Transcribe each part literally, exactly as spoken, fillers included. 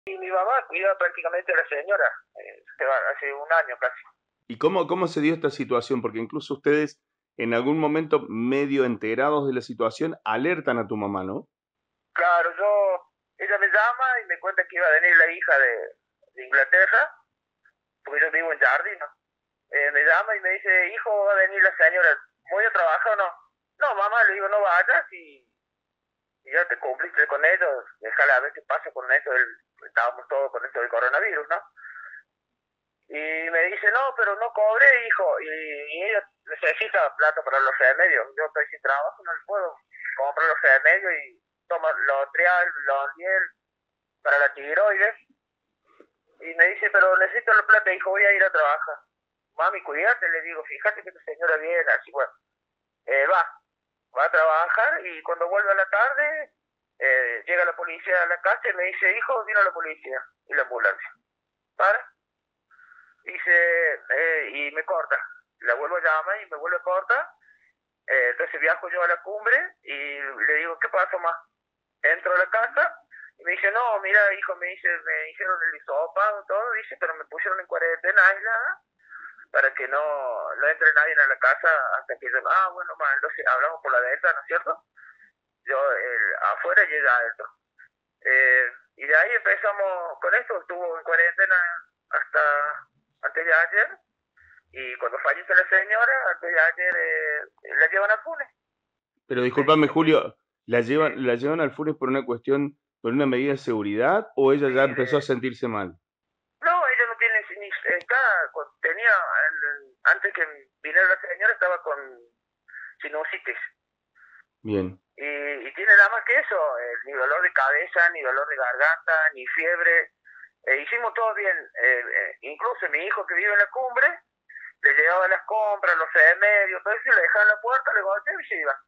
Y mi mamá cuida prácticamente a la señora, eh, se va hace un año casi. ¿Y cómo, cómo se dio esta situación? Porque incluso ustedes, en algún momento, medio enterados de la situación, alertan a tu mamá, ¿no? Claro, yo, ella me llama y me cuenta que iba a venir la hija de, de Inglaterra, porque yo vivo en Jardín, ¿no? Eh, me llama y me dice, hijo, va a venir la señora, ¿voy a trabajar o no? No, mamá, le digo, no vayas y, y ya te cumpliste con ellos, déjala a ver qué pasa con esto, del, estábamos todos con esto del coronavirus, ¿no? Y me dice, no, pero no cobré, hijo, y, y ella necesita plata para los remedios, yo estoy sin trabajo, no le puedo comprar los remedios y toma los trial, los miel para la tiroides, y me dice, pero necesito la plata, hijo, voy a ir a trabajar. Mami, cuídate, le digo, fíjate que esta señora viene, así, bueno, eh, va, va a trabajar y cuando vuelve a la tarde, eh, llega la policía a la casa y me dice, hijo, vino la policía y la ambulancia. ¿Para? Dice, eh, y me corta. La vuelvo a llamar y me vuelve a cortar. Eh, entonces viajo yo a la cumbre y le digo, ¿qué pasa, más? Entro a la casa y me dice, no, mira, hijo, me dice, me hicieron el hisopado, todo, dice, pero me pusieron en cuarentena aislada para que no, no entre nadie a la casa hasta que yo, ah, bueno, más, entonces hablamos por la delta, ¿no es cierto? Yo el, afuera y ella adentro. Eh, y de ahí empezamos con esto, estuvo en cuarentena hasta antes de ayer, y cuando fallece la señora, antes de ayer eh, la llevan a Funes. Pero Me discúlpame, dice que Julio, ¿la llevan, sí, la llevan al Funes por una cuestión, por una medida de seguridad o ella sí, ya empezó a de, sentirse mal? no, ella no tiene, ni, está, con, tenía, el- antes que viniera la señora estaba con sinusitis. Bien, Y, y tiene nada más que eso, eh, ni dolor de cabeza, ni dolor de garganta, ni fiebre. Eh, hicimos todo bien. Eh, eh, incluso mi hijo que vive en la cumbre, le llevaba las compras, los remedios, todo eso, y le dejaba en la puerta, le golpeaba y se iba.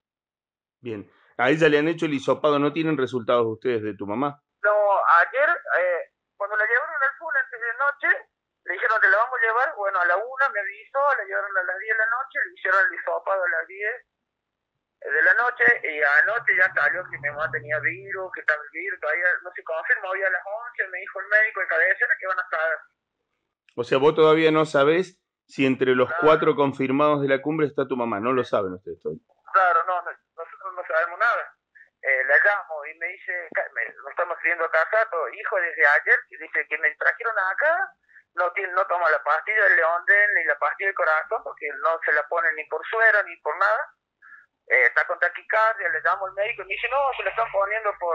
bien. A ella le han hecho el hisopado, ¿no tienen resultados ustedes de tu mamá? No, ayer, eh, cuando la llevaron al full antes de noche, le dijeron, te la vamos a llevar, bueno, a la una me avisó, la llevaron a las diez de la noche, le hicieron el hisopado a las diez de la noche, y anoche ya salió que mi mamá tenía virus, que estaba el virus, todavía no se confirmó, hoy a las once me dijo el médico de cabecera que van a estar, O sea, vos todavía no sabés si entre los claro, cuatro confirmados de la cumbre está tu mamá, no lo saben ustedes todavía. claro, no, no, nosotros no sabemos nada. Eh, la llamo y me dice, me, me estamos escribiendo acá, Sato, hijo, desde ayer, que dice que me trajeron acá, no tiene, no toma la pastilla del Leonden ni la pastilla del corazón, porque no se la ponen ni por suero ni por nada. Eh, está con taquicardia, le llamo al médico y me dice, no, se la están poniendo por,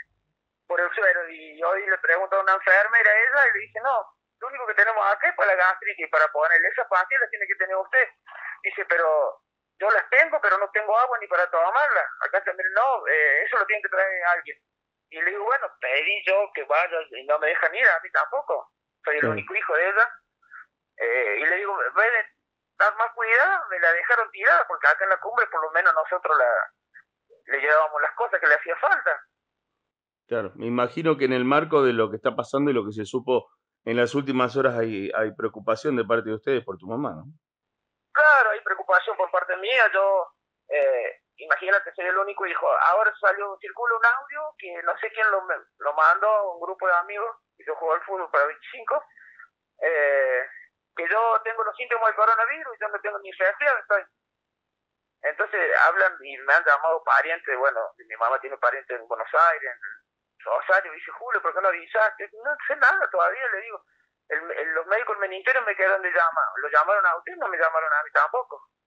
por el suero. Y hoy le pregunto a una enfermera a ella y le dice, no, lo único que tenemos acá es para la gastritis, y para ponerle esa pastilla la tiene que tener usted. Dice, pero yo las tengo, pero no tengo agua ni para tomarla. Acá también no, eh, eso lo tiene que traer alguien. Y le digo, bueno, pedí yo que vaya y no me dejan ir, a mí tampoco. Soy el Claro. único hijo de ella. Eh, y le digo, en vez de dar más cuidado, me la dejaron tirada, porque acá en la cumbre por lo menos nosotros la, le llevábamos las cosas que le hacía falta. Claro, me imagino que en el marco de lo que está pasando y lo que se supo en las últimas horas hay, hay preocupación de parte de ustedes por tu mamá, ¿no? Claro, hay preocupación por parte mía, yo, eh, imagínate, soy el único hijo. Ahora salió, circula un audio que no sé quién lo, lo mandó a un grupo de amigos, y yo juego al fútbol para veinticinco, eh, que yo tengo los síntomas del coronavirus y yo no tengo ni resfriado, estoy. Entonces hablan y me han llamado parientes, bueno, mi mamá tiene parientes en Buenos Aires, en Rosario, y dice, Julio, ¿por qué no avisaste? No sé nada todavía, le digo. El, el, los médicos del ministerio me quedaron de llamar, lo llamaron a usted, no me llamaron a mí tampoco.